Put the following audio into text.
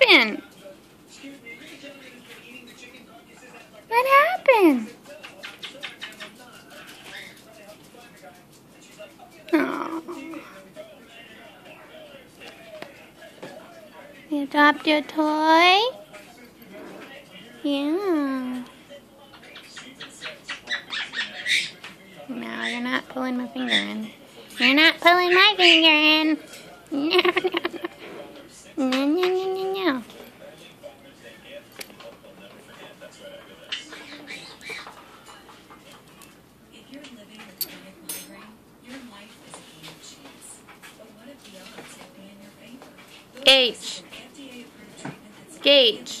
happened? What happened? Oh. You dropped your toy? Yeah. No, you're not pulling my finger in. You're not pulling my finger in. No, no, no. No, no, no, no, no. Gage. Gage.